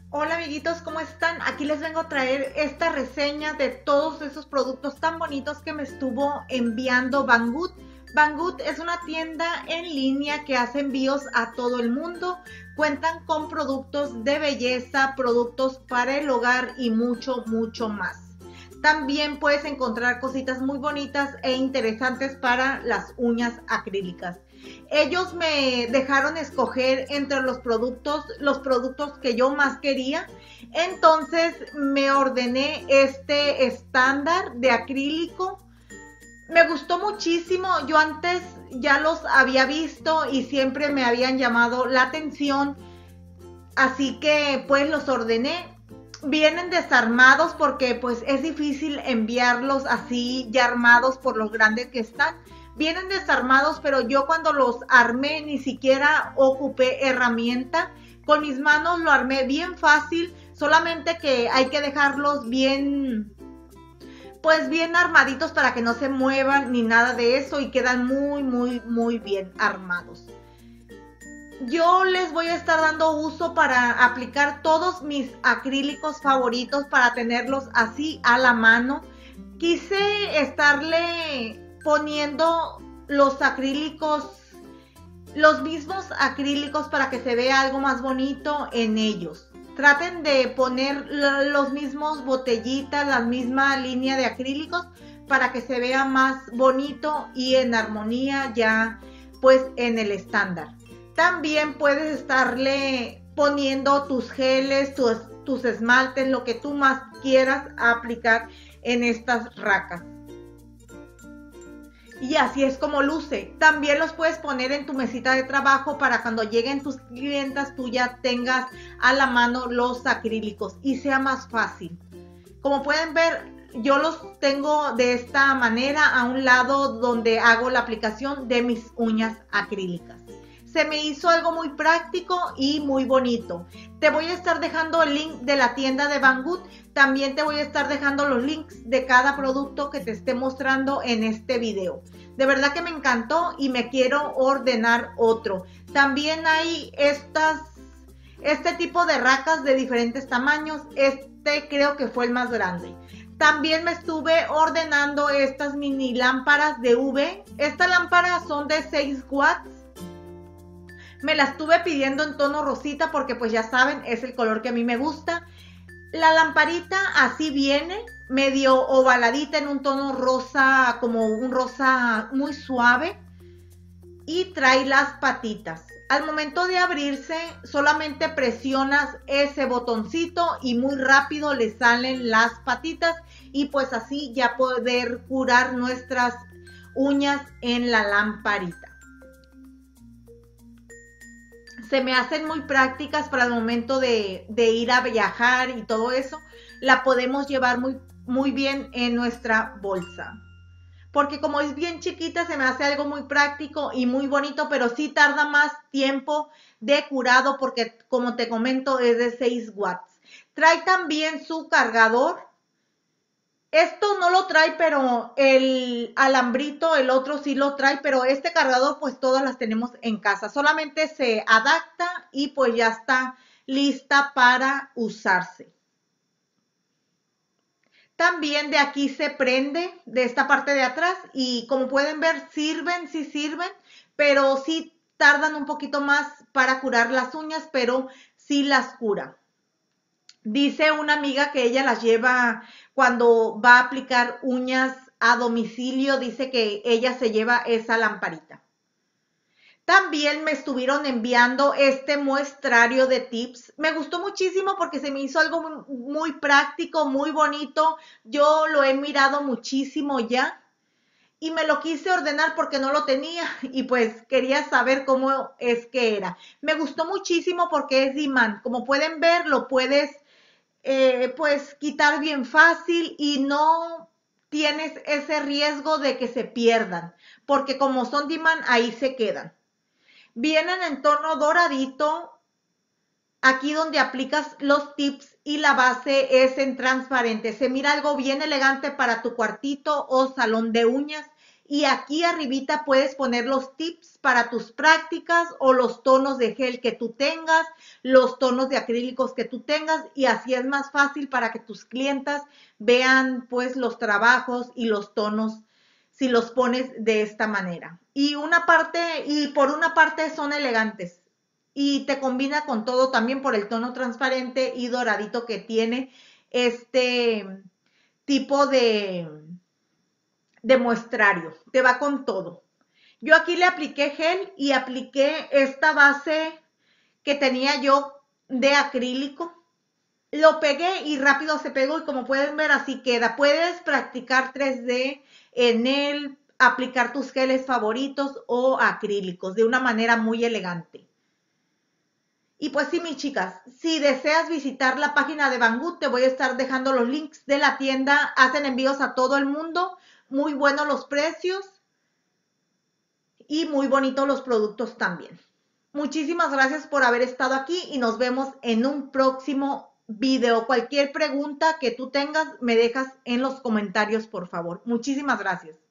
Hola amiguitos, ¿cómo están? Aquí les vengo a traer esta reseña de todos esos productos tan bonitos que me estuvo enviando Banggood. Banggood es una tienda en línea que hace envíos a todo el mundo. Cuentan con productos de belleza, productos para el hogar y mucho, mucho más. También puedes encontrar cositas muy bonitas e interesantes para las uñas acrílicas. Ellos me dejaron escoger entre los productos que yo más quería. Entonces me ordené este estándar de acrílico. Me gustó muchísimo. Yo antes ya los había visto y siempre me habían llamado la atención. Así que pues los ordené. Vienen desarmados porque pues es difícil enviarlos así ya armados por los grandes que están. Vienen desarmados, pero yo cuando los armé ni siquiera ocupé herramienta. Con mis manos lo armé bien fácil, solamente que hay que dejarlos bien, pues bien armaditos para que no se muevan ni nada de eso y quedan muy, muy, muy bien armados. Yo les voy a estar dando uso para aplicar todos mis acrílicos favoritos para tenerlos así a la mano. Quise estarle poniendo los acrílicos, los mismos acrílicos para que se vea algo más bonito en ellos. Traten de poner los mismos botellitas, la misma línea de acrílicos para que se vea más bonito y en armonía ya pues en el estándar. También puedes estarle poniendo tus geles, tus esmaltes, lo que tú más quieras aplicar en estas racas. Y así es como luce. También los puedes poner en tu mesita de trabajo para cuando lleguen tus clientas tú ya tengas a la mano los acrílicos y sea más fácil. Como pueden ver, yo los tengo de esta manera a un lado donde hago la aplicación de mis uñas acrílicas. Se me hizo algo muy práctico y muy bonito. Te voy a estar dejando el link de la tienda de Banggood. También te voy a estar dejando los links de cada producto que te esté mostrando en este video. De verdad que me encantó y me quiero ordenar otro. También hay este tipo de racas de diferentes tamaños. Este creo que fue el más grande. También me estuve ordenando estas mini lámparas de UV. Estas lámparas son de 6 watts. Me la estuve pidiendo en tono rosita porque pues ya saben, es el color que a mí me gusta. La lamparita así viene, medio ovaladita en un tono rosa, como un rosa muy suave. Y trae las patitas. Al momento de abrirse, solamente presionas ese botoncito y muy rápido le salen las patitas. Y pues así ya poder curar nuestras uñas en la lamparita. Se me hacen muy prácticas para el momento de ir a viajar y todo eso. La podemos llevar muy, muy bien en nuestra bolsa. Porque como es bien chiquita, se me hace algo muy práctico y muy bonito, pero sí tarda más tiempo de curado porque, como te comento, es de 6 watts. Trae también su cargador. Esto no lo trae, pero el alambrito, el otro sí lo trae, pero este cargador pues todas las tenemos en casa. Solamente se adapta y pues ya está lista para usarse. También de aquí se prende, de esta parte de atrás, y como pueden ver sirven, sí sirven, pero sí tardan un poquito más para curar las uñas, pero sí las cura. Dice una amiga que ella las lleva cuando va a aplicar uñas a domicilio, dice que ella se lleva esa lamparita. También me estuvieron enviando este muestrario de tips. Me gustó muchísimo porque se me hizo algo muy, muy práctico, muy bonito. Yo lo he mirado muchísimo ya y me lo quise ordenar porque no lo tenía y pues quería saber cómo es que era. Me gustó muchísimo porque es de imán. Como pueden ver, lo puedes pues quitar bien fácil y no tienes ese riesgo de que se pierdan, porque como son de imán, ahí se quedan. Vienen en tono doradito, aquí donde aplicas los tips y la base es en transparente. Se mira algo bien elegante para tu cuartito o salón de uñas y aquí arribita puedes poner los tips para tus prácticas o los tonos de gel que tú tengas, los tonos de acrílicos que tú tengas, y así es más fácil para que tus clientas vean pues los trabajos y los tonos si los pones de esta manera. Y por una parte son elegantes y te combina con todo también por el tono transparente y doradito que tiene este tipo de muestrario. Te va con todo. Yo aquí le apliqué gel y apliqué esta base que tenía yo de acrílico. Lo pegué y rápido se pegó y como pueden ver así queda. Puedes practicar 3D en él, aplicar tus geles favoritos o acrílicos de una manera muy elegante. Y pues sí, mis chicas, si deseas visitar la página de Banggood, te voy a estar dejando los links de la tienda. Hacen envíos a todo el mundo, muy buenos los precios y muy bonitos los productos también. Muchísimas gracias por haber estado aquí y nos vemos en un próximo video. Cualquier pregunta que tú tengas, me dejas en los comentarios, por favor. Muchísimas gracias.